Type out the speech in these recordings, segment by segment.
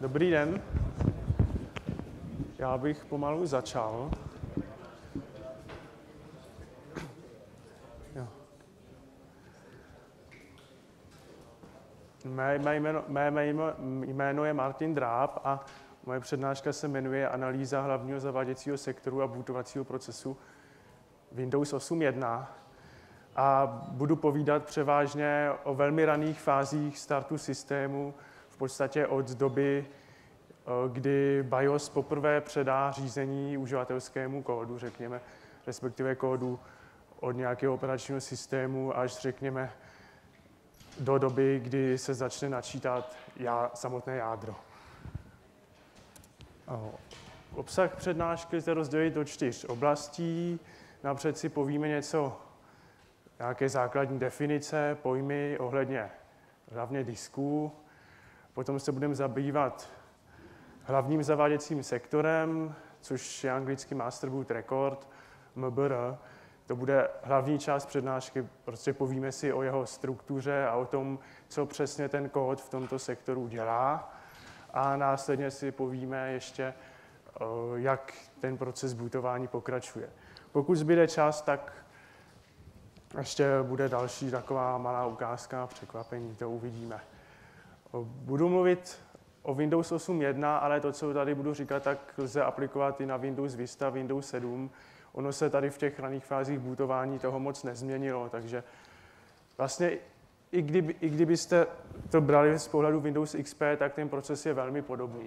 Dobrý den. Já bych pomalu začal. Jo. Mé jméno je Martin Dráb a moje přednáška se jmenuje Analýza hlavního zaváděcího sektoru a bootovacího procesu Windows 8.1. A budu povídat převážně o velmi raných fázích startu systému, v podstatě od doby, kdy BIOS poprvé předá řízení uživatelskému kódu, řekněme, respektive kódu od nějakého operačního systému až, řekněme, do doby, kdy se začne načítat samotné jádro. Obsah přednášky lze rozdělit do 4 oblastí. Napřed si povíme nějaké základní definice, pojmy ohledně hlavně disků. Potom se budeme zabývat hlavním zaváděcím sektorem, což je anglicky Master Boot Record, MBR. To bude hlavní část přednášky, prostě povíme si o jeho struktuře a o tom, co přesně ten kód v tomto sektoru dělá. A následně si povíme ještě, jak ten proces bootování pokračuje. Pokud zbyde čas, tak ještě bude další taková malá ukázka, překvapení, to uvidíme. Budu mluvit o Windows 8.1, ale to, co tady budu říkat, tak lze aplikovat i na Windows Vista, Windows 7. Ono se tady v těch raných fázích bootování toho moc nezměnilo, takže vlastně i kdybyste to brali z pohledu Windows XP, tak ten proces je velmi podobný.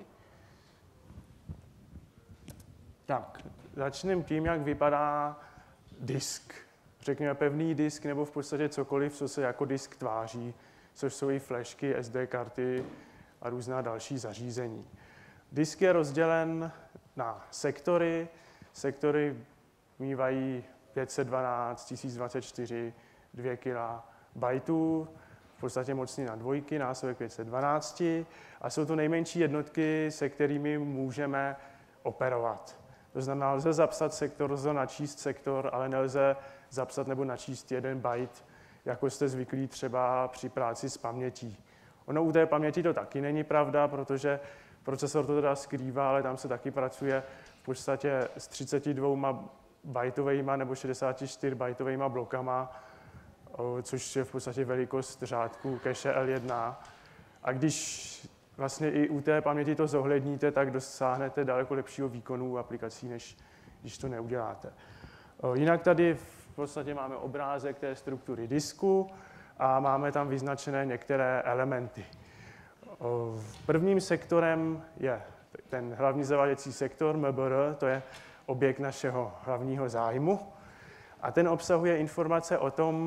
Tak, začneme tím, jak vypadá disk. Řekněme pevný disk nebo v podstatě cokoliv, co se jako disk tváří, což jsou i flashky, SD karty a různá další zařízení. Disk je rozdělen na sektory. Sektory mívají 512, 1024, 2 KB, v podstatě mocný na dvojky, násobek 512 a jsou to nejmenší jednotky, se kterými můžeme operovat. To znamená, lze zapsat sektor, lze načíst sektor, ale nelze zapsat nebo načíst 1 byte, jako jste zvyklí třeba při práci s pamětí. Ono u té paměti to taky není pravda, protože procesor to teda skrývá, ale tam se taky pracuje v podstatě s 32 bajtovejma nebo 64 bajtovejma blokama, což je v podstatě velikost řádku cache L1. A když vlastně i u té paměti to zohledníte, tak dosáhnete daleko lepšího výkonu aplikací, než když to neuděláte. Jinak tady v podstatě máme obrázek té struktury disku a máme tam vyznačené některé elementy. Prvním sektorem je ten hlavní zaváděcí sektor MBR, to je objekt našeho hlavního zájmu. A ten obsahuje informace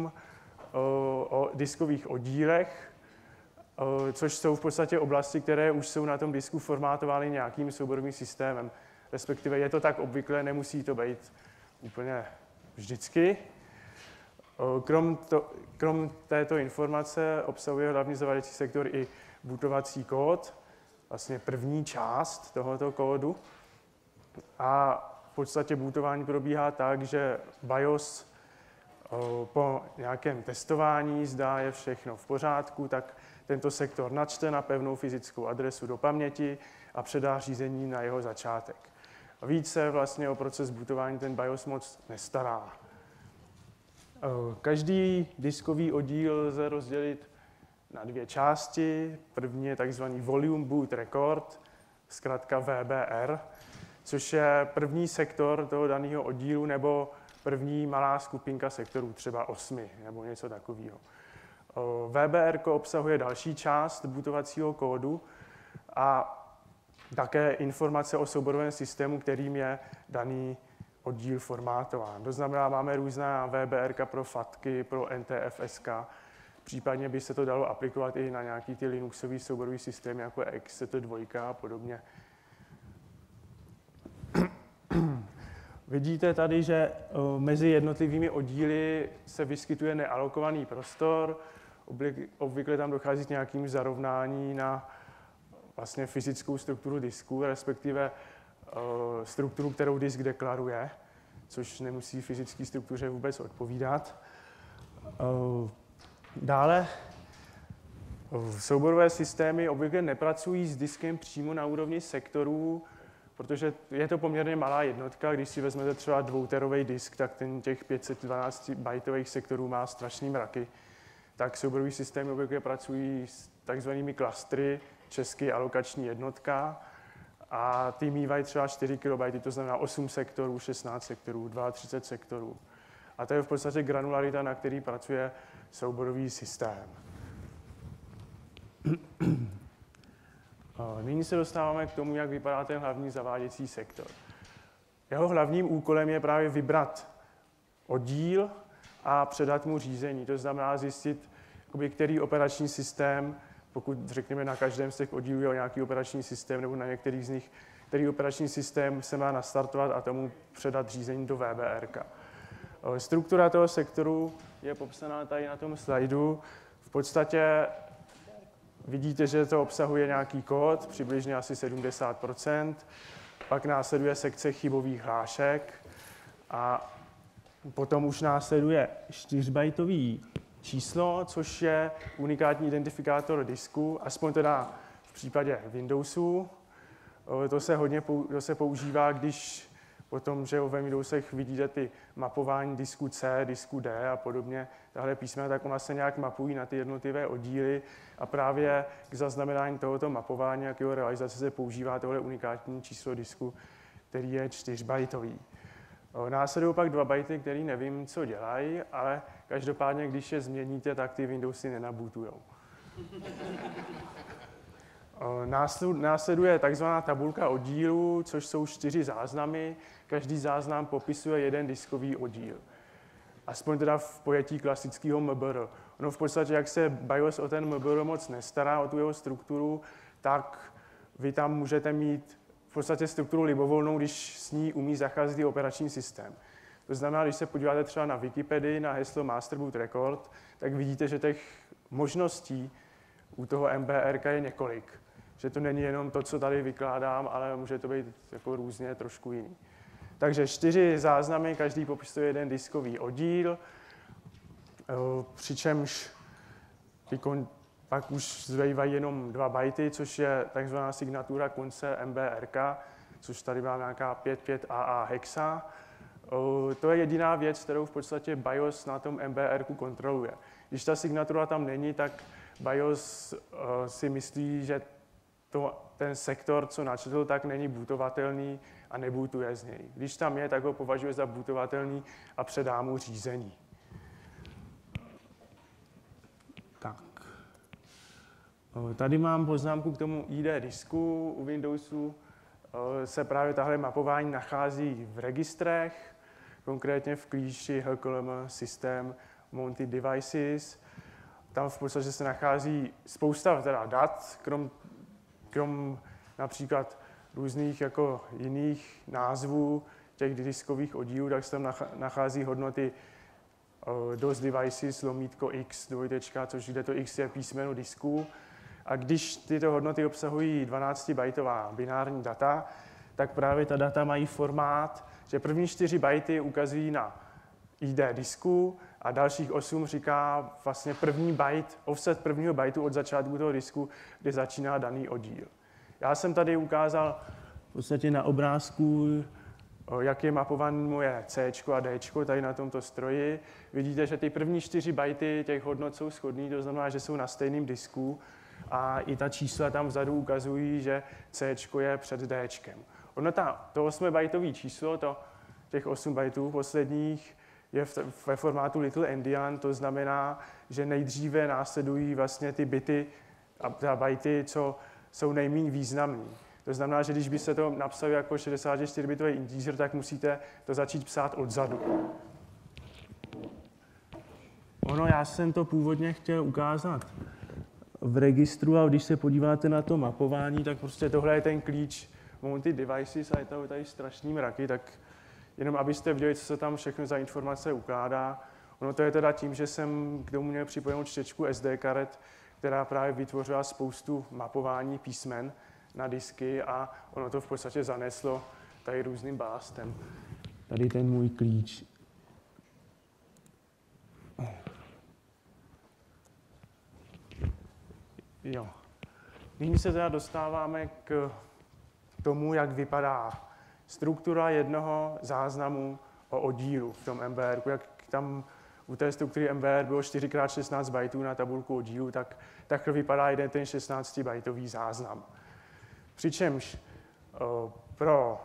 o diskových oddílech, což jsou v podstatě oblasti, které už jsou na tom disku formátovány nějakým souborovým systémem. Respektive je to tak obvyklé, nemusí to být úplně vždycky. Krom této informace obsahuje hlavní zaváděcí sektor i bootovací kód, vlastně první část tohoto kódu. A v podstatě bootování probíhá tak, že BIOS po nějakém testování, zdá je všechno v pořádku, tak tento sektor načte na pevnou fyzickou adresu do paměti a předá řízení na jeho začátek. A více vlastně o proces bootování ten BIOS moc nestará. Každý diskový oddíl lze rozdělit na 2 části. První je tzv. Volume Boot Record, zkrátka VBR, což je první sektor toho daného oddílu nebo první malá skupinka sektorů, třeba 8 nebo něco takového. VBR obsahuje další část bootovacího kódu a také informace o souborovém systému, kterým je daný oddíl formátován. To znamená, máme různá VBR pro FATky, pro NTFS, případně by se to dalo aplikovat i na nějaký ty Linuxový souborový systém, jako XT2 a podobně. Vidíte tady, že mezi jednotlivými oddíly se vyskytuje nealokovaný prostor. Obvykle tam dochází k nějakým zarovnání na vlastně fyzickou strukturu disku, respektive strukturu, kterou disk deklaruje, což nemusí fyzické struktuře vůbec odpovídat. Dále Souborové systémy obvykle nepracují s diskem přímo na úrovni sektorů, protože je to poměrně malá jednotka. Když si vezmete třeba 2terový disk, tak ten těch 512 bajtových sektorů má strašný mraky. Tak souborové systémy obvykle pracují s takzvanými klastry, česky alokační jednotka, a ty mývají třeba 4 KB, to znamená 8 sektorů, 16 sektorů, 32 sektorů. A to je v podstatě granularita, na který pracuje souborový systém. Nyní se dostáváme k tomu, jak vypadá ten hlavní zaváděcí sektor. Jeho hlavním úkolem je právě vybrat oddíl a předat mu řízení. To znamená zjistit, který operační systém, pokud řekněme na každém z těch oddílů je nějaký operační systém, nebo na některých z nich, který operační systém se má nastartovat a tomu předat řízení do VBR. Struktura toho sektoru je popsaná tady na tom slajdu. V podstatě vidíte, že to obsahuje nějaký kód, přibližně asi 70%, pak následuje sekce chybových hlášek a potom už následuje 4bajtový číslo, což je unikátní identifikátor disku, aspoň teda v případě Windowsu. To se používá, když potom, že ve Windowsech vidíte ty mapování disku C, disku D a podobně, tahle písmena, tak ona se nějak mapují na ty jednotlivé oddíly a právě k zaznamenání tohoto mapování a k jeho realizaci se používá tohle unikátní číslo disku, který je 4bajtový. Následují pak 2 bajty, který nevím, co dělají, ale každopádně, když je změníte, tak ty Windowsy nenabootujou. Následuje takzvaná tabulka oddílů, což jsou 4 záznamy. Každý záznam popisuje jeden diskový oddíl. Aspoň teda v pojetí klasického MBR. Ono v podstatě, jak se BIOS o ten MBR moc nestará, o tu jeho strukturu, tak vy tam můžete mít v podstatě strukturu libovolnou, když s ní umí zacházet operační systém. To znamená, když se podíváte třeba na Wikipedii, na heslo Master Boot Record, tak vidíte, že těch možností u toho MBR je několik. Že to není jenom to, co tady vykládám, ale může to být jako různě trošku jiný. Takže 4 záznamy, každý popisuje jeden diskový oddíl, přičemž pak už zbývají jenom 2 bajty, což je takzvaná signatura konce MBRK, což tady má nějaká 55AA hexa. To je jediná věc, kterou v podstatě BIOS na tom MBRku kontroluje. Když ta signatura tam není, tak BIOS si myslí, že ten sektor, co načetl, tak není bootovatelný a nebootuje z něj. Když tam je, tak ho považuje za bootovatelný a předá mu řízení. Tak. Tady mám poznámku k tomu ID disku. U Windowsu se právě tahle mapování nachází v registrech, konkrétně v klíči HKLM System Mounted Devices. Tam v podstatě se nachází spousta dat, krom například různých jako jiných názvů těch diskových oddílů, tak se tam nachází hodnoty DOS Devices, lomítko X, dvojtečka, což kde to X je písmeno disku. A když tyto hodnoty obsahují 12bajtová binární data, tak právě ta data mají formát, že první 4 bajty ukazují na ID disku a dalších 8 říká vlastně první byte, offset prvního bajtu od začátku toho disku, kde začíná daný oddíl. Já jsem tady ukázal v podstatě na obrázku, jak je mapované moje C a D tady na tomto stroji. Vidíte, že ty první 4 bajty těch hodnot jsou shodný, to znamená, že jsou na stejném disku a i ta čísla tam vzadu ukazují, že C je před D. To 8bajtové číslo, těch 8 bajtů posledních, je ve formátu Little Endian, to znamená, že nejdříve následují vlastně ty bity a bajty, co jsou nejméně významný. To znamená, že když byste to napsali jako 64-bitový integer, tak musíte to začít psát odzadu. Já jsem to původně chtěl ukázat v registru, a když se podíváte na to mapování, tak prostě tohle je ten klíč Mounted Devices a je to tady strašný mraky, tak jenom abyste viděli, co se tam všechno za informace ukládá. Ono to je teda tím, že jsem k tomu měl připojenou čtečku SD karet, která právě vytvořila spoustu mapování písmen na disky a ono to v podstatě zaneslo tady různým bástem. Tady ten můj klíč. Jo. Nyní se teda dostáváme k tomu, jak vypadá struktura jednoho záznamu o oddílu v tom MBR. Jak tam u té struktury MBR bylo 4x16 bajtů na tabulku oddílu, tak vypadá jeden ten 16-bajtový záznam. Přičemž pro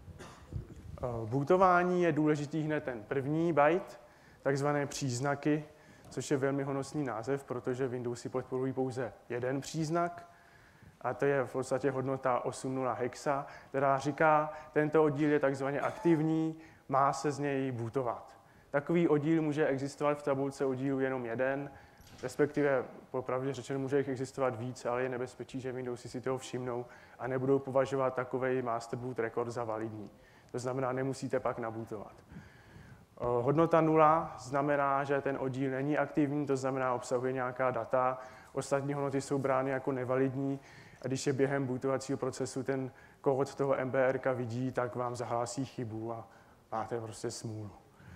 bootování je důležitý hned ten první byte, takzvané příznaky, což je velmi honosný název, protože Windowsy podporují pouze jeden příznak, a to je v podstatě hodnota 8.0 hexa, která říká, tento oddíl je takzvaně aktivní, má se z něj bootovat. Takový oddíl může existovat v tabulce oddílu jenom jeden, respektive popravdě řečeno může jich existovat víc, ale je nebezpečí, že Windowsy si toho všimnou a nebudou považovat takovej master boot record za validní. To znamená, nemusíte pak nabootovat. Hodnota 0 znamená, že ten oddíl není aktivní, to znamená, obsahuje nějaká data. Ostatní hodnoty jsou brány jako nevalidní a když je během bootovacího procesu ten kód toho MBRka vidí, tak vám zahlásí chybu a máte prostě smůlu.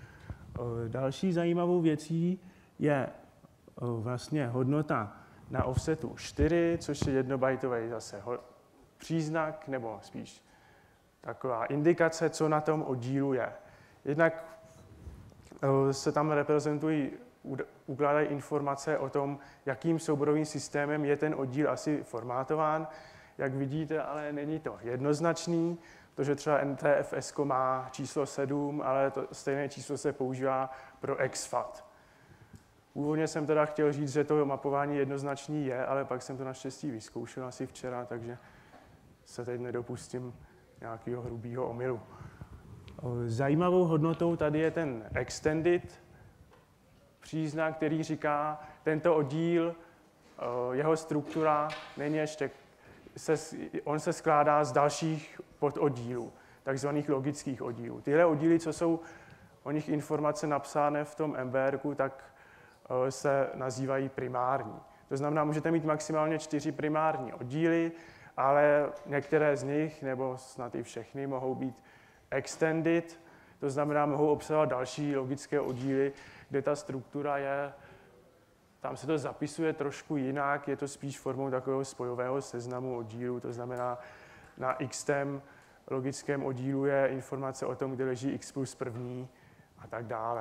Další zajímavou věcí je vlastně hodnota na offsetu 4, což je jednobajtový zase příznak, nebo spíš taková indikace, co na tom oddílu je. Jednak se tam reprezentují, ukládají informace o tom, jakým souborovým systémem je ten oddíl asi formátován. Jak vidíte, ale není to jednoznačný, protože třeba NTFS má číslo 7, ale to stejné číslo se používá pro exFAT. Původně jsem teda chtěl říct, že to mapování jednoznačný je, ale pak jsem to naštěstí vyzkoušel asi včera, takže se teď nedopustím nějakého hrubého omylu. Zajímavou hodnotou tady je ten extended příznak, který říká, tento oddíl, jeho struktura není ještě, on se skládá z dalších pododdílů, takzvaných logických oddílů. Tyhle oddíly, co jsou o nich informace napsány v tom MBRku, tak se nazývají primární. To znamená, můžete mít maximálně 4 primární oddíly, ale některé z nich, nebo snad i všechny, mohou být extended, to znamená, mohou obsahovat další logické oddíly, kde ta struktura je, tam se to zapisuje trošku jinak, je to spíš formou takového spojového seznamu oddílů, to znamená, na xtém logickém oddílu je informace o tom, kde leží x plus první a tak dále.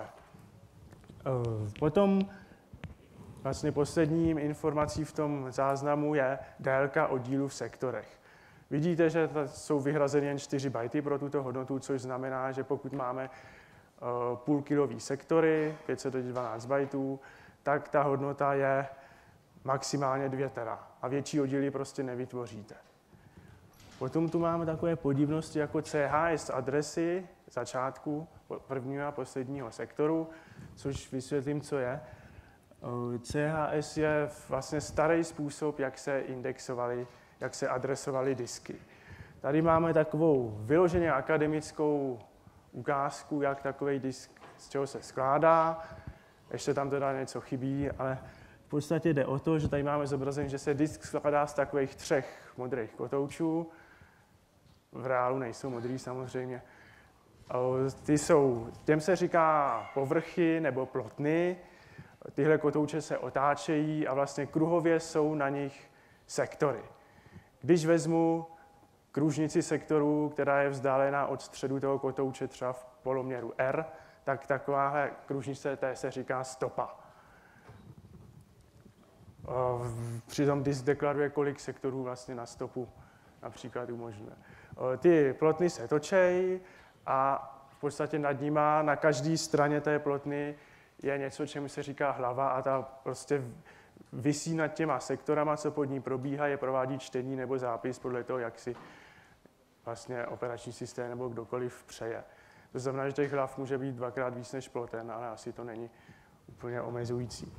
Potom vlastně posledním informací v tom záznamu je délka oddílu v sektorech. Vidíte, že jsou vyhrazeny jen 4 bajty pro tuto hodnotu, což znamená, že pokud máme půlkilový sektory, 512 bajtů, tak ta hodnota je maximálně 2 tera a větší oddíly prostě nevytvoříte. Potom tu máme takové podivnosti jako CHS adresy začátku prvního a posledního sektoru, což vysvětlím, co je. CHS je vlastně starý způsob, jak se indexovaly, jak se adresovaly disky. Tady máme takovou vyloženě akademickou ukázku, jak takový disk, z čeho se skládá. Ještě tam teda něco chybí, ale v podstatě jde o to, že tady máme zobrazení, že se disk skládá z takových 3 modrých kotoučů. V reálu nejsou modrý samozřejmě. Těm se říká povrchy nebo plotny. Tyhle kotouče se otáčejí a vlastně kruhově jsou na nich sektory. Když vezmu kružnici sektorů, která je vzdálená od středu toho kotouče třeba v poloměru R, tak takováhle kružnice té se říká stopa. Přitom disk deklaruje, kolik sektorů vlastně na stopu například umožňuje. Ty plotny se točejí a v podstatě nad nima na každé straně té plotny je něco, čemu se říká hlava a ta prostě visí nad těma sektorama, co pod ní probíhá, je provádí čtení nebo zápis podle toho, jak si vlastně operační systém nebo kdokoliv přeje. To znamená, že těch hlav může být 2krát víc než ploten, ale asi to není úplně omezující.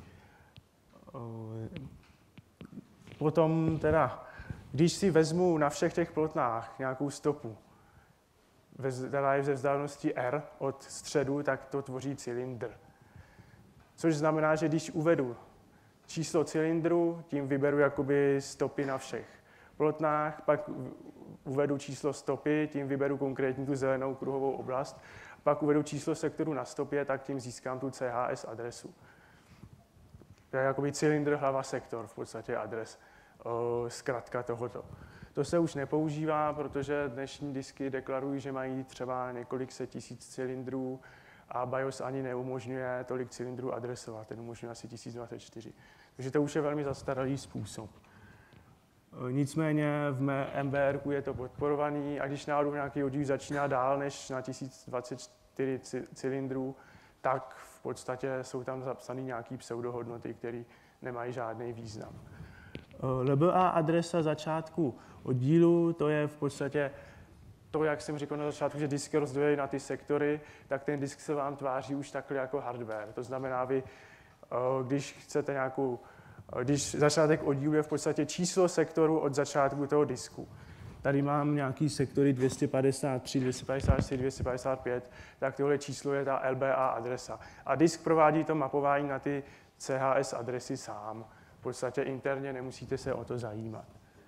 Potom teda, když si vezmu na všech těch plotnách nějakou stopu, která je ze vzdálenosti R od středu, tak to tvoří cylindr. Což znamená, že když uvedu číslo cylindru, tím vyberu jakoby stopy na všech plotnách, pak uvedu číslo stopy, tím vyberu konkrétní tu zelenou kruhovou oblast, pak uvedu číslo sektoru na stopě, tak tím získám tu CHS adresu. To je jakoby cylindr, hlava, sektor, v podstatě adres. zkratka tohoto. To se už nepoužívá, protože dnešní disky deklarují, že mají třeba několik set tisíc cylindrů a BIOS ani neumožňuje tolik cylindrů adresovat, ten umožňuje asi 1024. Takže to už je velmi zastaralý způsob. Nicméně v MBR je to podporovaný a když náhodou nějaký oddíl začíná dál než na 1024 cylindrů, tak v podstatě jsou tam zapsané nějaké pseudohodnoty, které nemají žádný význam. LBA adresa začátku oddílu, to je v podstatě to, jak jsem říkal na začátku, že disk je rozdělený na ty sektory, tak ten disk se vám tváří už takhle jako hardware. To znamená, vy, když chcete když začátek oddílu je v podstatě číslo sektoru od začátku toho disku. Tady mám nějaký sektory 253, 254, 255, tak tohle číslo je ta LBA adresa. A disk provádí to mapování na ty CHS adresy sám. V podstatě interně nemusíte se o to zajímat.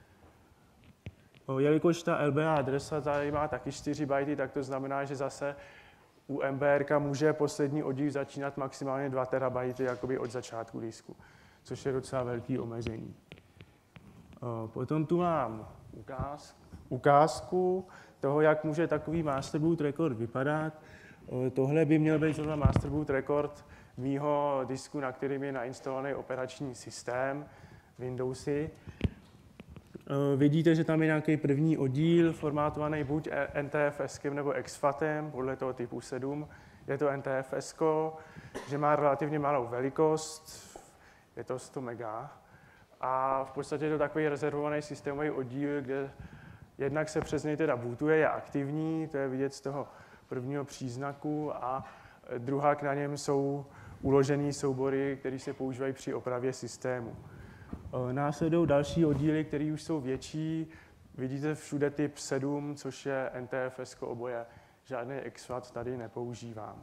Jelikož ta LBA adresa tady má taky 4 bajty, tak to znamená, že zase u MBR může poslední oddíl začínat maximálně 2 terabajty jakoby od začátku disku, což je docela velký omezení. Potom tu mám ukázku toho, jak může takový Master Boot Record vypadat. Tohle by měl být zrovna Master Boot Record mýho disku, na kterým je nainstalovaný operační systém Windowsy. Vidíte, že tam je nějaký první oddíl, formátovaný buď NTFS nebo exFATem, podle toho typu 7. Je to NTFS, že má relativně malou velikost, je to 100 MB. A v podstatě je to takový rezervovaný systémový oddíl, kde jednak se přes něj teda bootuje, je aktivní, to je vidět z toho prvního příznaku, a druhá na něm jsou uložené soubory, které se používají při opravě systému. Následují další oddíly, které už jsou větší. Vidíte všude typ 7, což je NTFS oboje. Žádný exFAT tady nepoužívám.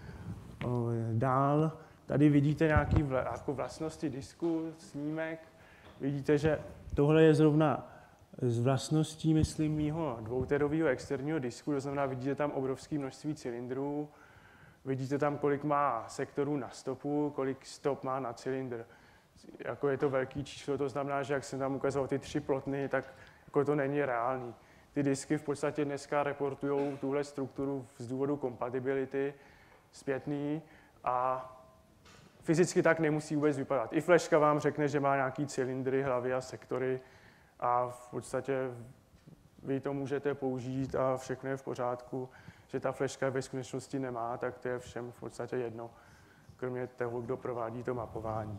Dál tady vidíte nějaké vlastnosti disku, snímek. Vidíte, že tohle je zrovna z vlastností, myslím, mýho 2terového externího disku, to znamená, vidíte tam obrovské množství cylindrů, vidíte tam, kolik má sektorů na stopu, kolik stop má na cylindr. Jako je to velký číslo, to znamená, že jak jsem tam ukazoval ty 3 plotny, tak jako to není reálný. Ty disky v podstatě dneska reportují tuhle strukturu z důvodu kompatibility zpětný a fyzicky tak nemusí vůbec vypadat. I fleška vám řekne, že má nějaký cylindry, hlavy a sektory a v podstatě vy to můžete použít a všechno je v pořádku. Že ta fleška ve skutečnosti nemá, tak to je všem v podstatě jedno, kromě toho, kdo provádí to mapování.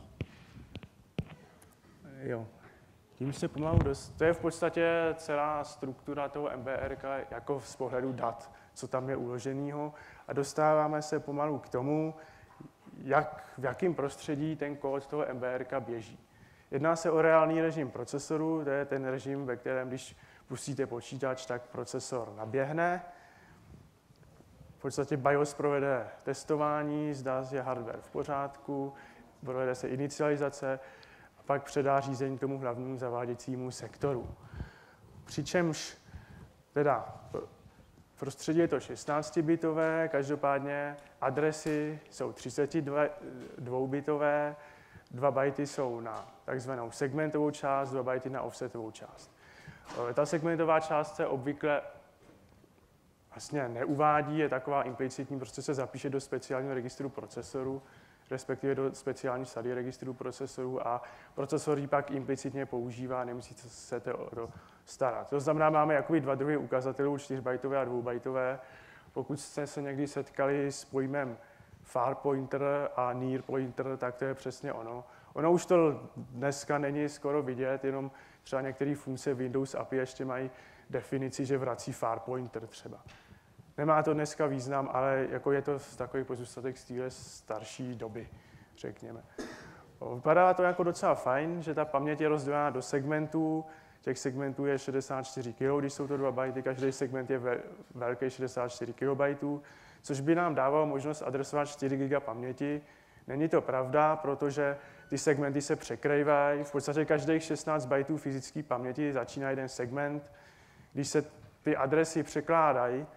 Jo. Tím se pomalu to je v podstatě celá struktura toho MBR jako z pohledu dat, co tam je uloženého, a dostáváme se pomalu k tomu, v jakém prostředí ten kód toho MBR běží. Jedná se o reálný režim procesoru, to je ten režim, ve kterém když pustíte počítač, tak procesor naběhne. V podstatě BIOS provede testování, zdá se, že hardware v pořádku, provede se inicializace a pak předá řízení tomu hlavnímu zaváděcímu sektoru. Přičemž teda prostředí je to 16-bitové, každopádně adresy jsou 32-bitové, 2 bajty jsou na takzvanou segmentovou část, 2 bajty na offsetovou část. Ta segmentová část se obvykle vlastně neuvádí, je taková implicitní, prostě se zapíše do speciálního registru procesoru, respektive do speciální sady registru procesoru a procesor ji pak implicitně používá, nemusíte se o to starat. To znamená, máme jakoby 2 druhy ukazatelů, 4bajtové a 2bajtové. Pokud jste se někdy setkali s pojmem far pointer a near pointer, tak to je přesně ono. Ono už to dneska není skoro vidět, jenom třeba některé funkce Windows API ještě mají definici, že vrací far pointer třeba. Nemá to dneska význam, ale jako je to takový pozůstatek z téhle starší doby, řekněme. Vypadá to jako docela fajn, že ta paměť je rozdělená do segmentů. Těch segmentů je 64 KB, když jsou to 2 bajty, každý segment je velký 64 KB, což by nám dávalo možnost adresovat 4 GB paměti. Není to pravda, protože ty segmenty se překrývají. V podstatě každých 16 bajtů fyzické paměti začíná jeden segment. Když se ty adresy překládají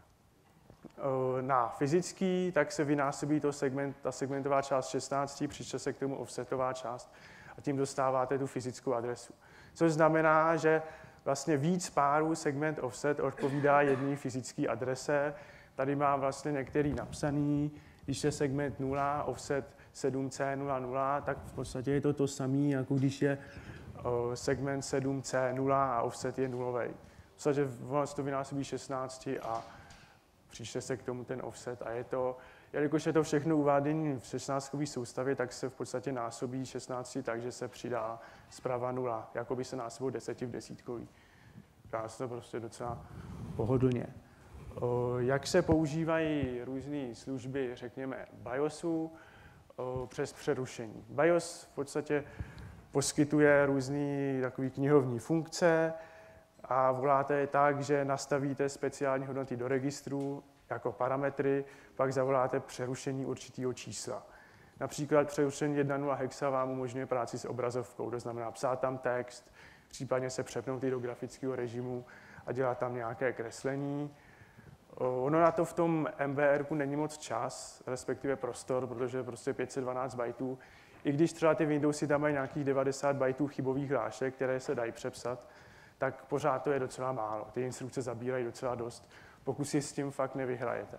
na fyzický, tak se vynásobí ta segmentová část 16, přičte se k tomu offsetová část a tím dostáváte tu fyzickou adresu. Což znamená, že vlastně víc párů segment offset odpovídá jedné fyzické adrese. Tady mám vlastně některý napsaný, když je segment 0, offset 7C00, tak v podstatě je to to samé, jako když je segment 7C0 a offset je nulový. V podstatě vlastně to vynásobí 16 a přišle se k tomu ten offset a je to, jelikož je to všechno uváděné v 16kové soustavě, tak se v podstatě násobí 16, takže se přidá zprava 0, jako by se násobil 10 v desítkový. Dá se to prostě docela pohodlně. Jak se používají různé služby, řekněme, BIOSu přes přerušení? BIOS v podstatě poskytuje různé takové knihovní funkce a voláte je tak, že nastavíte speciální hodnoty do registru jako parametry, pak zavoláte přerušení určitého čísla. Například přerušení 1.0 hexa vám umožňuje práci s obrazovkou, to znamená psát tam text, případně se přepnout i do grafického režimu a dělat tam nějaké kreslení. Ono na to v tom MBR není moc čas, respektive prostor, protože je prostě 512 bajtů. I když třeba ty Windowsy tam mají nějakých 90 bajtů chybových hlášek, které se dají přepsat, tak pořád to je docela málo. Ty instrukce zabírají docela dost, pokud si s tím fakt nevyhrajete.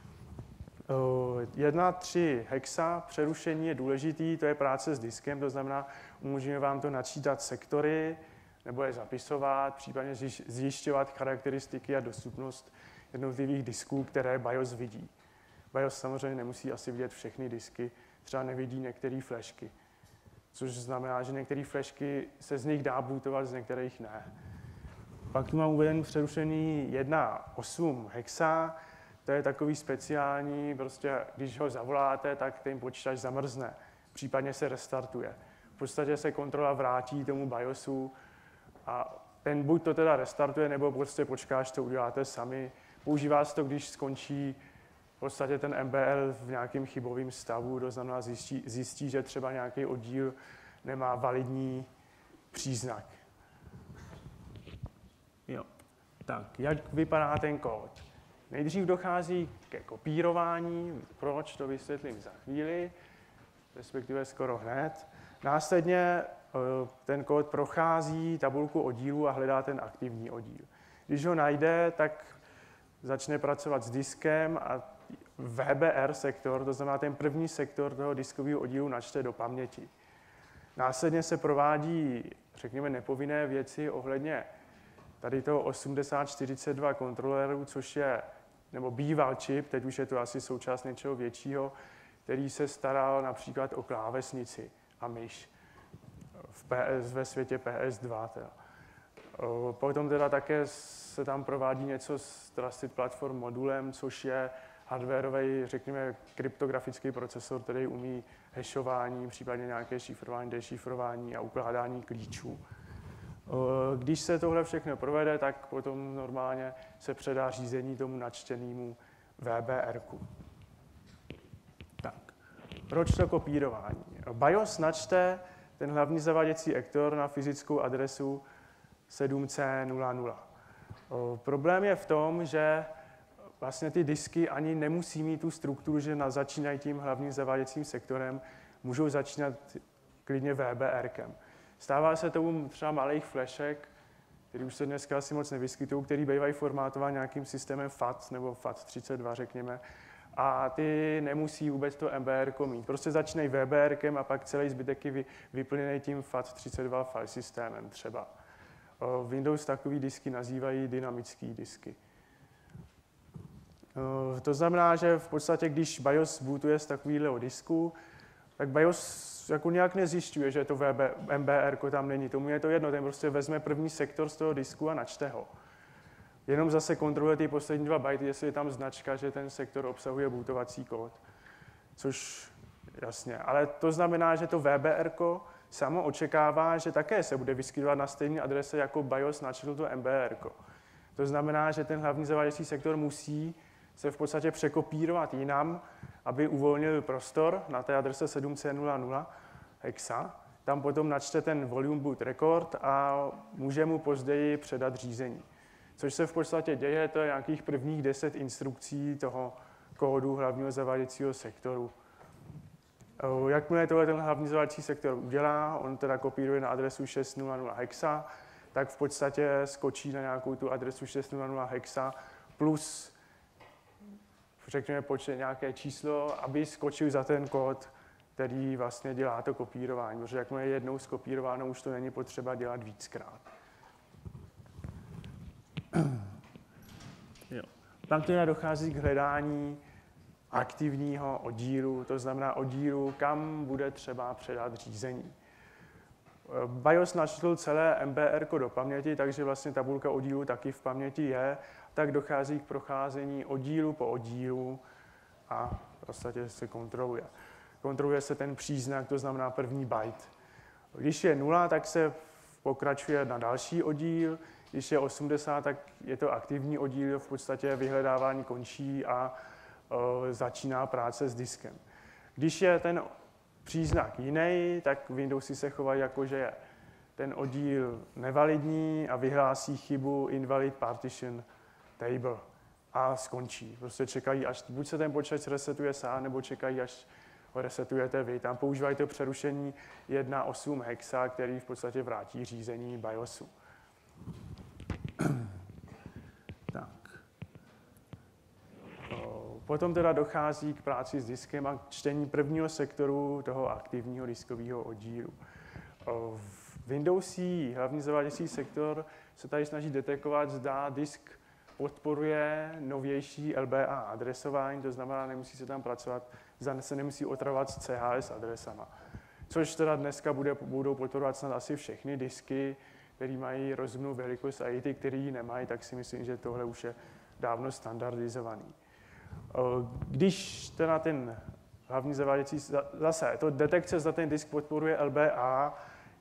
1.3 hexa přerušení je důležitý, to je práce s diskem, to znamená, umožňuje vám to načítat sektory, nebo je zapisovat, případně zjišťovat charakteristiky a dostupnost jednotlivých disků, které BIOS vidí. BIOS samozřejmě nemusí asi vidět všechny disky, třeba nevidí některé flashky, což znamená, že některé flashky se z nich dá bootovat, z některých ne. Pak tu mám uveden přerušení 1.8 hexa, to je takový speciální, prostě když ho zavoláte, tak ten počítač zamrzne, případně se restartuje. V podstatě se kontrola vrátí tomu BIOSu a ten buď to teda restartuje, nebo prostě počká, až to uděláte sami. Používá se to, když skončí v podstatě ten MBR v nějakém chybovém stavu, to znamená zjistí, že třeba nějaký oddíl nemá validní příznak. Jo. Tak, jak vypadá ten kód? Nejdřív dochází ke kopírování, proč, to vysvětlím za chvíli, respektive skoro hned. Následně ten kód prochází tabulku oddílů a hledá ten aktivní oddíl. Když ho najde, tak začne pracovat s diskem a VBR sektor, to znamená ten první sektor toho diskového oddílu, načte do paměti. Následně se provádí, řekněme, nepovinné věci ohledně tady toho 8042 kontrolerů, což je, nebo býval čip, teď už je to asi součást něčeho většího, který se staral například o klávesnici a myš ve světě PS2. Teda. Potom teda také se tam provádí něco s Trusted Platform modulem, což je hardwareový, řekněme, kryptografický procesor, který umí hashování, případně nějaké šifrování, dešifrování a ukládání klíčů. Když se tohle všechno provede, tak potom normálně se předá řízení tomu načtenému VBR-ku. Tak, proč to kopírování? BIOS načte ten hlavní zaváděcí ektor na fyzickou adresu 7C00. Problém je v tom, že vlastně ty disky ani nemusí mít tu strukturu, že začínají tím hlavním zaváděcím sektorem, můžou začínat klidně VBR-kem. Stává se tomu třeba malých flashek, který už se dneska asi moc nevyskytují, který bývají formátován nějakým systémem FAT nebo FAT32, řekněme, a ty nemusí vůbec to MBR mít. Prostě začínají VBR-kem a pak celý zbytek je vyplněný tím FAT32 file systémem třeba. Windows takový disky nazývají dynamický disky. To znamená, že v podstatě, když BIOS bootuje z takového disku, tak BIOS jako nějak nezjišťuje, že to MBR tam není. Tomu je to jedno, ten prostě vezme první sektor z toho disku a načte ho. Jenom zase kontroluje ty poslední 2 bajty, jestli je tam značka, že ten sektor obsahuje bootovací kód. Což jasně, ale to znamená, že to VBR samo očekává, že také se bude vyskytovat na stejné adrese, jako BIOS načetl to MBR. To znamená, že ten hlavní zaváděcí sektor musí se v podstatě překopírovat jinam, aby uvolnil prostor na té adrese 7C00 hexa. Tam potom načte ten volume boot record a může mu později předat řízení. Což se v podstatě děje, to je nějakých prvních 10 instrukcí toho kódu hlavního zaváděcího sektoru. Jakmile tohle ten hlavní zaváděcí sektor udělá, on teda kopíruje na adresu 6.0.0 hexa, tak v podstatě skočí na nějakou tu adresu 6.0.0 hexa plus, řekněme, počet nějaké číslo, aby skočil za ten kód, který vlastně dělá to kopírování. Protože jakmile je jednou skopírováno, už to není potřeba dělat víckrát. Jo. Tam teda dochází k hledání aktivního oddílu, to znamená oddílu, kam bude třeba předat řízení. BIOS načetl celé MBR do paměti, takže vlastně tabulka oddílu taky v paměti je, tak dochází k procházení oddílu po oddílu a v podstatě se kontroluje. Kontroluje se ten příznak, to znamená první byte. Když je 0, tak se pokračuje na další oddíl, když je 80, tak je to aktivní oddíl, v podstatě vyhledávání končí a začíná práce s diskem. Když je ten příznak jiný, tak Windowsy se chovají jako, že je ten oddíl nevalidní a vyhlásí chybu invalid partition table a skončí. Prostě čekají, až buď se ten počítač resetuje sám, nebo čekají, až ho resetujete vy. Tam používají to přerušení 1.8 hexa, který v podstatě vrátí řízení BIOSu. Tak. Potom teda dochází k práci s diskem a čtení prvního sektoru toho aktivního diskového oddílu. V Windowsí hlavní zaváděcí sektor se tady snaží detekovat, zda disk podporuje novější LBA adresování, to znamená, nemusí se tam pracovat, zda se nemusí otravovat s CHS adresama. Což teda dneska budou podporovat snad asi všechny disky, které mají rozumnou velikost, a i ty, které ji nemají, tak si myslím, že tohle už je dávno standardizovaný. Když teda ten hlavní zaváděcí, zase to detekce, zda ten disk podporuje LBA,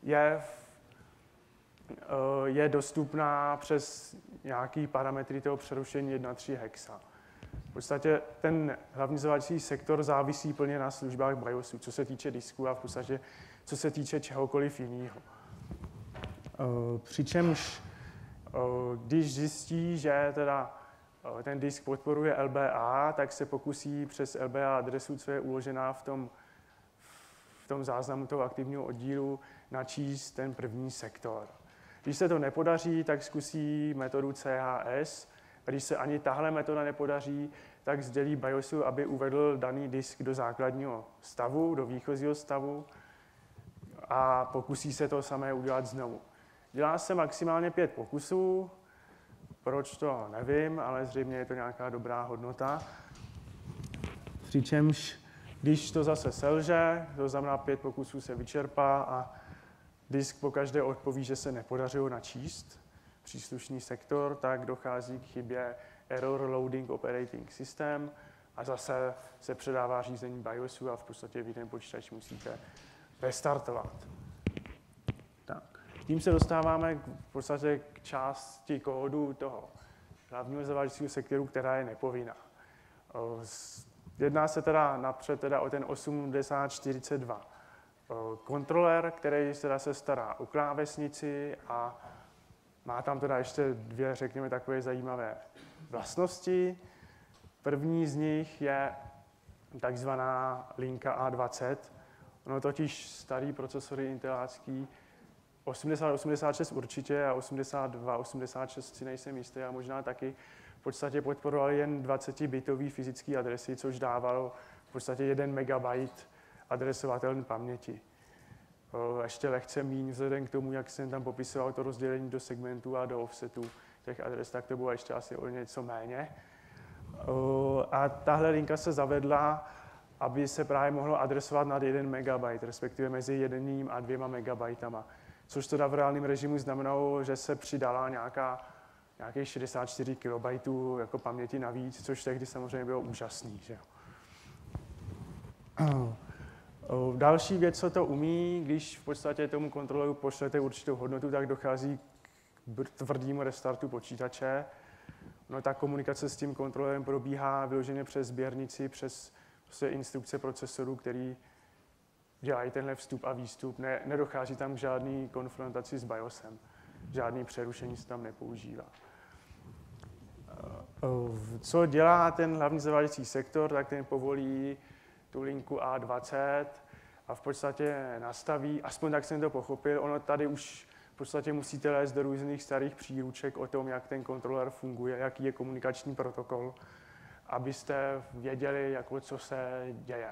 je dostupná přes nějaký parametry toho přerušení 1.3 hexa. V podstatě ten hlavní zaváděcí sektor závisí plně na službách BIOSu, co se týče disku a v podstatě co se týče čehokoliv jiného. Přičemž když zjistí, že teda ten disk podporuje LBA, tak se pokusí přes LBA adresu, co je uložená v tom záznamu toho aktivního oddílu, načíst ten první sektor. Když se to nepodaří, tak zkusí metodu CHS. A když se ani tahle metoda nepodaří, tak sdělí BIOSu, aby uvedl daný disk do základního stavu, do výchozího stavu a pokusí se to samé udělat znovu. Dělá se maximálně 5 pokusů, proč to nevím, ale zřejmě je to nějaká dobrá hodnota. Přičemž, když to zase selže, to znamená 5 pokusů se vyčerpá a disk pokaždé odpoví, že se nepodařilo načíst příslušný sektor, tak dochází k chybě Error Loading Operating System a zase se předává řízení BIOSu a v podstatě vy ten počítač musíte restartovat. Tak. Tím se dostáváme v podstatě k části kódu toho hlavního zaváděcího sektoru, která je nepovinná. Jedná se teda napřed o ten 8042 kontroler, který teda se stará o klávesnici a má tam teda ještě 2, řekněme, takové zajímavé vlastnosti. První z nich je takzvaná linka A20. Ono totiž starý procesory intelácký 8086 určitě a 8286 si nejsem jistý a možná taky v podstatě podporovali jen 20-bitový fyzický adresy, což dávalo v podstatě 1 megabyte adresovatelné paměti. Ještě lehce míň vzhledem k tomu, jak jsem tam popisoval to rozdělení do segmentů a do offsetů těch adres, tak to bylo ještě asi o něco méně. A tahle linka se zavedla, aby se právě mohlo adresovat nad 1 megabyte, respektive mezi 1 a 2 megabajtama. Což teda v reálném režimu znamenalo, že se přidala nějakých 64 KB jako paměti navíc, což tehdy samozřejmě bylo úžasný. Že? Další věc, co to umí, když v podstatě tomu kontroleru pošlete určitou hodnotu, tak dochází k tvrdému restartu počítače. No, ta komunikace s tím kontrolerem probíhá vyloženě přes sběrnici, přes instrukce procesoru, který dělají tenhle vstup a výstup. Nedochází tam k žádný konfrontaci s BIOSem. Žádný přerušení se tam nepoužívá. Co dělá ten hlavní zaváděcí sektor, tak ten povolí tu linku A20 a v podstatě nastaví, aspoň tak jsem to pochopil, ono tady už v podstatě musíte lézt do různých starých příruček o tom, jak ten kontroler funguje, jaký je komunikační protokol, abyste věděli, jako, co se děje.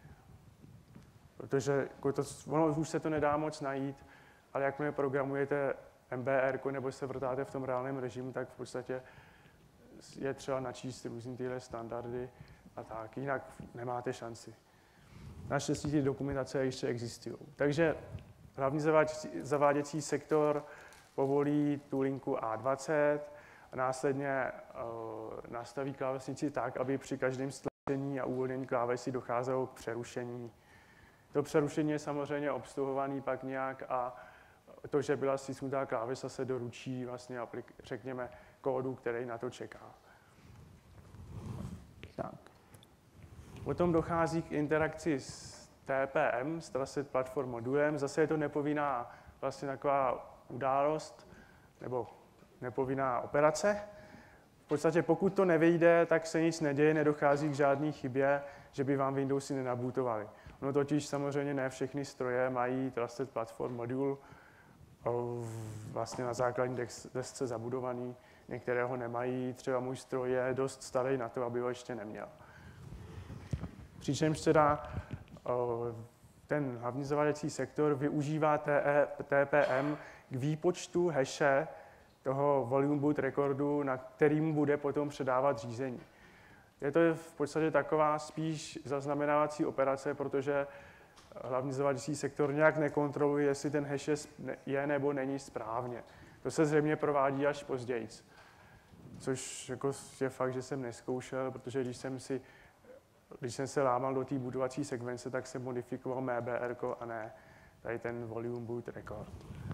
Protože ono už se to nedá moc najít, ale jakmile programujete MBR nebo se vrtáte v tom reálném režimu, tak v podstatě je třeba načíst různé tyhle standardy a tak, jinak nemáte šanci. Naštěstí ty dokumentace ještě existují. Takže hlavní zaváděcí sektor povolí tu linku A20 a následně nastaví klávesnici tak, aby při každém stlačení a uvolnění klávesy docházelo k přerušení. To přerušení je samozřejmě obsluhovaný pak nějak a to, že byla stisknutá klávesa, se doručí vlastně, řekněme, kódu, který na to čeká. Tak. Potom dochází k interakci s TPM, s Trusted Platform modulem. Zase je to nepovinná vlastně taková událost nebo nepovinná operace. V podstatě pokud to nevyjde, tak se nic neděje, nedochází k žádné chybě, že by vám Windowsy nenabootovaly. No totiž samozřejmě ne všechny stroje mají Trusted Platform modul vlastně na základní desce zabudovaný, některé ho nemají, třeba můj stroj je dost starý na to, aby ho ještě neměl. Přičemž teda ten hlavní zaváděcí sektor využívá TPM k výpočtu haše toho volume boot recordu, na kterým bude potom předávat řízení. Je to v podstatě taková spíš zaznamenávací operace, protože hlavní zaváděcí sektor nějak nekontroluje, jestli ten hash je nebo není správně. To se zřejmě provádí až později. Což jako je fakt, že jsem nezkoušel, protože když jsem se lámal do té budovací sekvence, tak jsem modifikoval mé BR a ne tady ten volume boot record.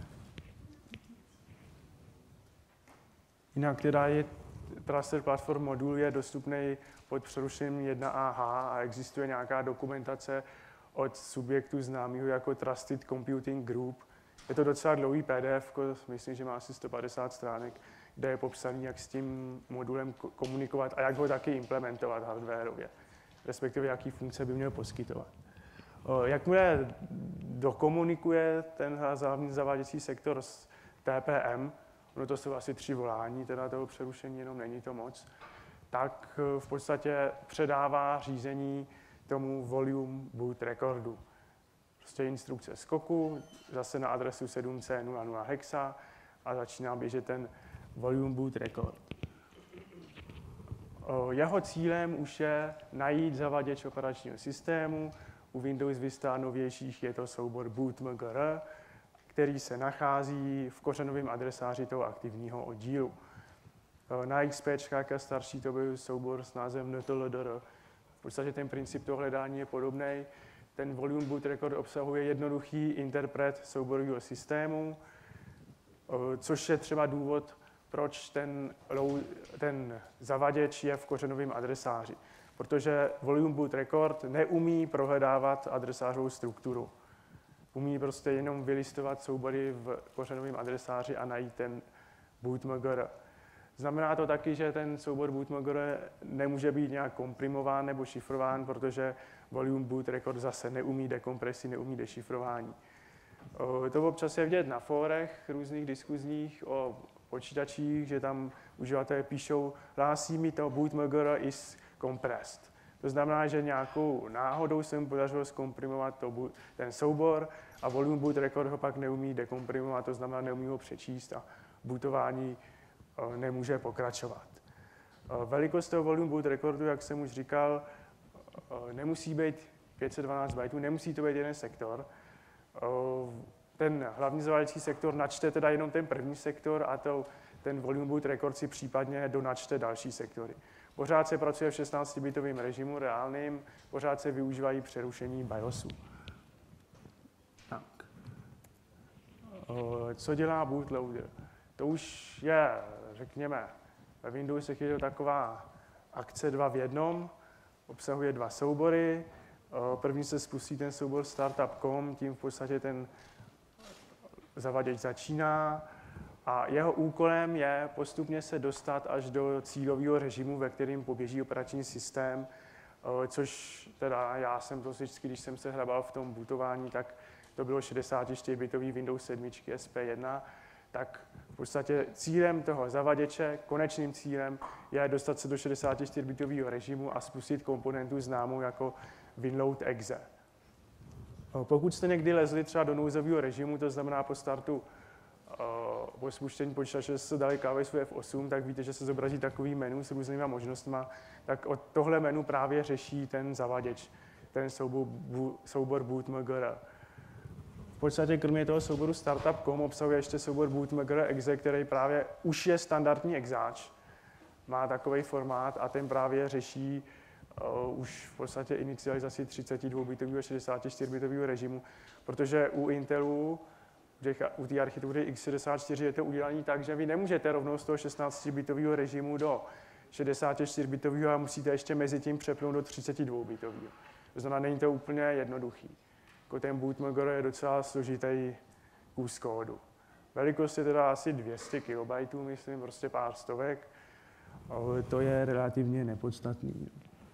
Jinak teda je Trusted Platform modul je dostupný pod přerušením 1AH a existuje nějaká dokumentace od subjektu známého jako Trusted Computing Group. Je to docela dlouhý PDF, myslím, že má asi 150 stránek, kde je popsaný, jak s tím modulem komunikovat a jak ho taky implementovat hardwareově, respektive jaký funkce by měl poskytovat. Jakmile dokomunikuje ten hlavní zaváděcí sektor s TPM, ono to jsou asi 3 volání, teda toho přerušení, jenom není to moc, tak v podstatě předává řízení tomu volume boot recordu. Prostě instrukce skoku, zase na adresu 7C00 hexa a začíná běžet ten volume boot record. Jeho cílem už je najít zavaděč operačního systému. U Windows Vista novějších je to soubor bootmgr, který se nachází v kořenovém adresáři toho aktivního oddílu. Na XPčkách a starší to byl soubor s názvem ntldr. V podstatě ten princip toho hledání je podobný. Ten volume boot record obsahuje jednoduchý interpret souborového systému, což je třeba důvod, proč ten zavaděč je v kořenovém adresáři. Protože volume boot record neumí prohledávat adresářovou strukturu. Umí prostě jenom vylistovat soubory v kořenovém adresáři a najít ten bootmgr. Znamená to taky, že ten soubor bootmgr nemůže být nějak komprimován nebo šifrován, protože volume boot record zase neumí dekompresi, neumí dešifrování. To občas je vidět na fórech různých diskuzních o počítačích, že tam uživatelé píšou, hlásí mi to bootmgr is compressed. To znamená, že nějakou náhodou se mu podařilo zkomprimovat ten soubor a volume boot record ho pak neumí dekomprimovat, to znamená, neumí ho přečíst a bootování nemůže pokračovat. Velikost toho volume boot recordu, jak jsem už říkal, nemusí být 512 bajtů, nemusí to být jeden sektor. Ten hlavní zaváděcí sektor načte teda jenom ten první sektor a ten volume boot record si případně donačte další sektory. Pořád se pracuje v 16-bitovém režimu reálným, pořád se využívají přerušení BIOSu. Tak. Co dělá bootloader? To už je, řekněme, ve Windowsech je to taková akce 2 v 1, obsahuje 2 soubory. První se spustí ten soubor startup.com, tím v podstatě ten zavaděč začíná a jeho úkolem je postupně se dostat až do cílového režimu, ve kterém poběží operační systém což teda já jsem to vždycky, když jsem se hrabal v tom bootování, tak to bylo 64-bitový Windows 7 SP1, tak v podstatě cílem toho zavaděče, konečným cílem je dostat se do 64-bitového režimu a spustit komponentu známou jako winload.exe. Pokud jste někdy lezli třeba do nouzového režimu, to znamená po startu po spuštění počítače se dali klávěsu F8, tak víte, že se zobrazí takový menu s různýma možnostma, tak tohle menu právě řeší ten zavaděč, ten soubor bootmgr. V podstatě kromě toho souboru startup.com obsahuje ještě soubor bootmgr.exe, který právě už je standardní exáč, má takový formát a ten právě řeší už v podstatě inicializaci 32-bitového a 64-bitového režimu, protože u Intelu u té architektury x64 je to udělané tak, že vy nemůžete rovnou z toho 16-bitového režimu do 64-bitového a musíte ještě mezi tím přepnout do 32-bitového. To znamená, není to úplně jednoduchý. Jako ten bootmgr je docela složitý kus kódu. Velikost je teda asi 200 KB, myslím, prostě pár stovek, ale to je relativně nepodstatný.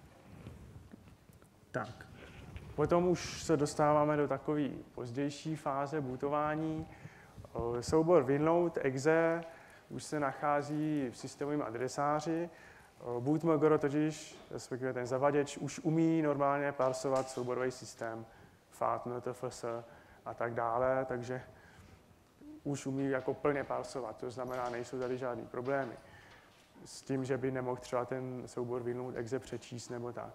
Tak. Potom už se dostáváme do takové pozdější fáze bootování. Soubor winload.exe už se nachází v systémovém adresáři. Bootmgr totiž, respektive ten zavaděč, už umí normálně parsovat souborový systém, FAT, NTFS a tak dále, takže už umí jako plně parsovat, to znamená, nejsou tady žádný problémy s tím, že by nemohl třeba ten soubor winload.exe přečíst nebo tak.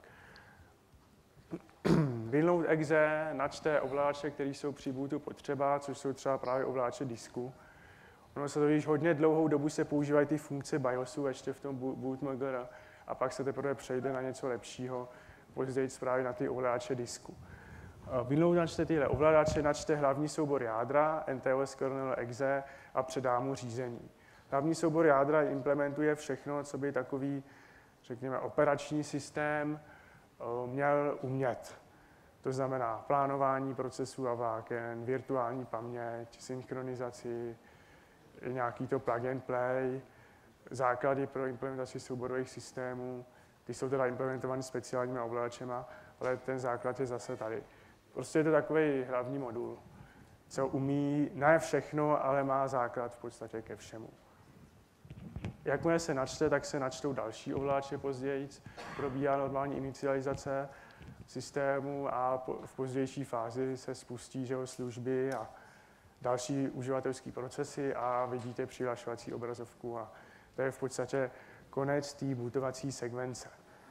Winload.exe načte ovladače, které jsou při bootu potřeba, což jsou třeba právě ovladače disku. Ono se to již hodně dlouhou dobu se používají ty funkce BIOSu ještě v tom bootmgr a pak se teprve přejde na něco lepšího, později právě na ty ovladače disku. Winload načte tyhle ovladače, načte hlavní soubor jádra, NTOS kernel exe a předá mu řízení. Hlavní soubor jádra implementuje všechno, co by takový, řekněme, operační systém měl umět. To znamená plánování procesů a vláken, virtuální paměť, synchronizaci, nějaký to plug and play, základy pro implementaci souborových systémů. Ty jsou teda implementovány speciálními ovladačema, ale ten základ je zase tady. Prostě je to takový hlavní modul, co umí ne všechno, ale má základ v podstatě ke všemu. Jakmile se načte, tak se načtou další ovladače později, probíhá normální inicializace systému a v pozdější fázi se spustí služby a další uživatelské procesy a vidíte přihlašovací obrazovku a to je v podstatě konec té bootovací sekvence.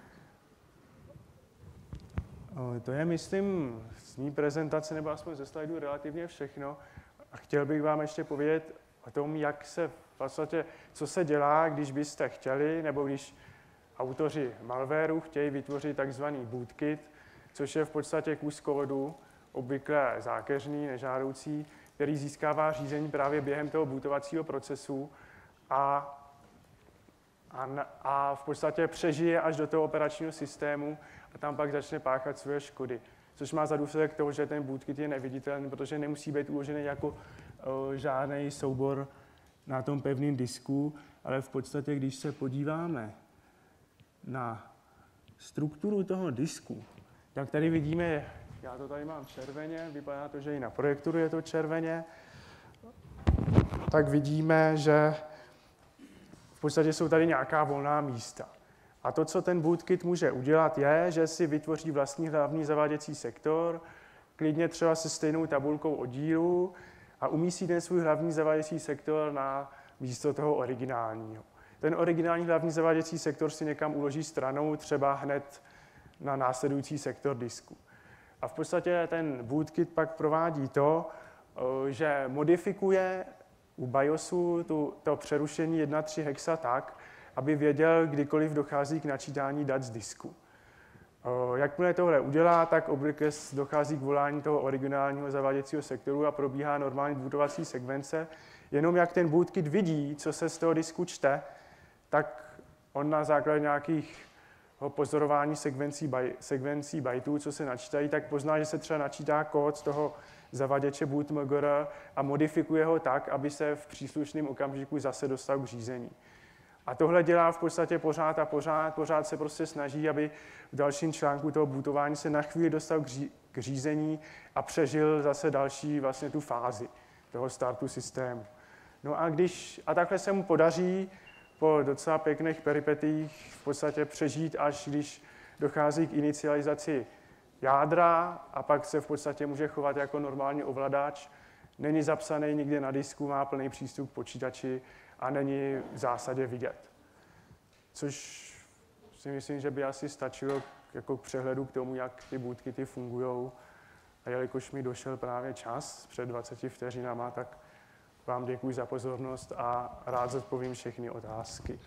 To je, myslím, z mý prezentace nebo aspoň ze slajdu relativně všechno a chtěl bych vám ještě povědět o tom, jak se v podstatě, co se dělá, když byste chtěli, nebo když autoři malwareu chtějí vytvořit takzvaný bootkit, což je v podstatě kus kódu, obvykle zákeřný, nežádoucí, který získává řízení právě během toho bootovacího procesu a v podstatě přežije až do toho operačního systému a tam pak začne páchat svoje škody. Což má za důsledek toho, že ten bootkit je neviditelný, protože nemusí být uložený jako žádný soubor na tom pevném disku, ale v podstatě, když se podíváme na strukturu toho disku, tak tady vidíme, já to tady mám červeně, vypadá to, že i na projektoru je to červeně, tak vidíme, že v podstatě jsou tady nějaká volná místa. A to, co ten bootkit může udělat, je, že si vytvoří vlastní hlavní zaváděcí sektor, klidně třeba se stejnou tabulkou oddílu a umístí ten svůj hlavní zaváděcí sektor na místo toho originálního. Ten originální hlavní zaváděcí sektor si někam uloží stranou, třeba hned na následující sektor disku. A v podstatě ten bootkit pak provádí to, že modifikuje u BIOSu to přerušení 1.3 hexa tak, aby věděl, kdykoliv dochází k načítání dat z disku. Jakmile tohle udělá, tak obvykle dochází k volání toho originálního zaváděcího sektoru a probíhá normální bootovací sekvence. Jenom jak ten bootkit vidí, co se z toho disku tak on na základě nějakých pozorování sekvencí bytů, co se načítají, tak pozná, že se třeba načítá kód z toho zavaděče bootmgr a modifikuje ho tak, aby se v příslušném okamžiku zase dostal k řízení. A tohle dělá v podstatě pořád a pořád se prostě snaží, aby v dalším článku toho bootování se na chvíli dostal k řízení a přežil zase další vlastně tu fázi toho startu systému. No a takhle se mu podaří po docela pěkných peripetích v podstatě přežít, až když dochází k inicializaci jádra a pak se v podstatě může chovat jako normální ovladač. Není zapsaný nikde na disku, má plný přístup k počítači a není v zásadě vidět. Což si myslím, že by asi stačilo jako k přehledu k tomu, jak ty bootkity fungují. A jelikož mi došel právě čas před 20 vteřinama, tak vám děkuji za pozornost a rád zodpovím všechny otázky.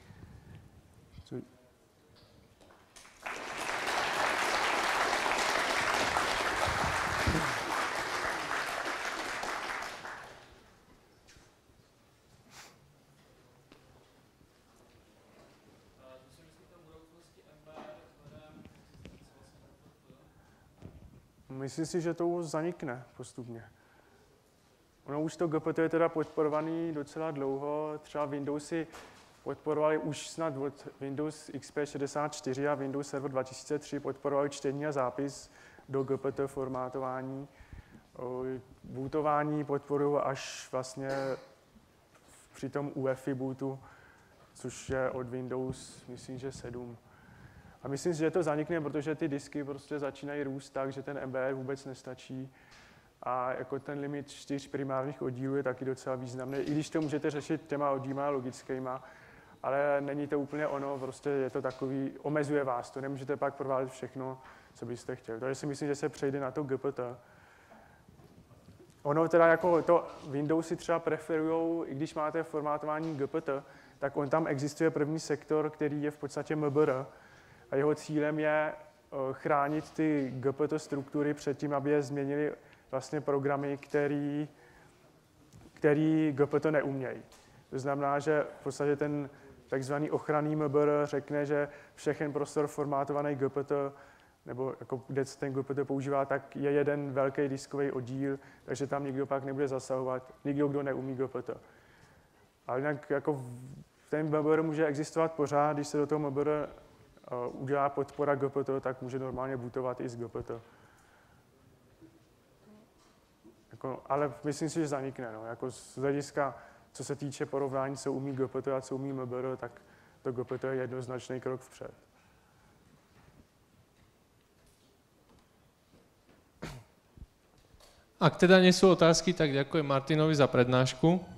Myslím si, že to zanikne postupně. Ono už to GPT je teda podporovaný docela dlouho. Třeba Windowsy podporovali už snad od Windows XP 64 a Windows Server 2003 podporovali čtení a zápis do GPT formátování. Bootování podporují až vlastně při tom UEFI bootu, což je od Windows, myslím, že 7. A myslím si, že to zanikne, protože ty disky prostě začínají růst tak, že ten MBR vůbec nestačí. A jako ten limit 4 primárních oddílů je taky docela významný, i když to můžete řešit těma oddílma logickýma, ale není to úplně ono, prostě je to takový, omezuje vás to, nemůžete pak provádět všechno, co byste chtěli. Takže si myslím, že se přejde na to GPT. Ono teda jako to Windowsy třeba preferujou, i když máte formátování GPT, tak on tam existuje první sektor, který je v podstatě MBR a jeho cílem je chránit ty GPT struktury před tím, aby je změnili vlastně programy, který GPT neumějí. To znamená, že v podstatě ten takzvaný ochranný MBR řekne, že všechen prostor formátovaný GPT, nebo jako kde se ten GPT používá, tak je jeden velký diskový oddíl, takže tam nikdo pak nebude zasahovat, nikdo, kdo neumí GPT. Ale jinak jako ten MBR může existovat pořád, když se do toho MBR udělá podpora GPT, tak může normálně bootovat i z GPT. Jako, ale myslím si, že zanikne. No. Jako z hlediska, co se týče porovnání, co umí GPT a co umí MBR, tak to GPT je jednoznačný krok vpřed. Ak teda nie sú otázky, tak ďakujem Martinovi za prednášku.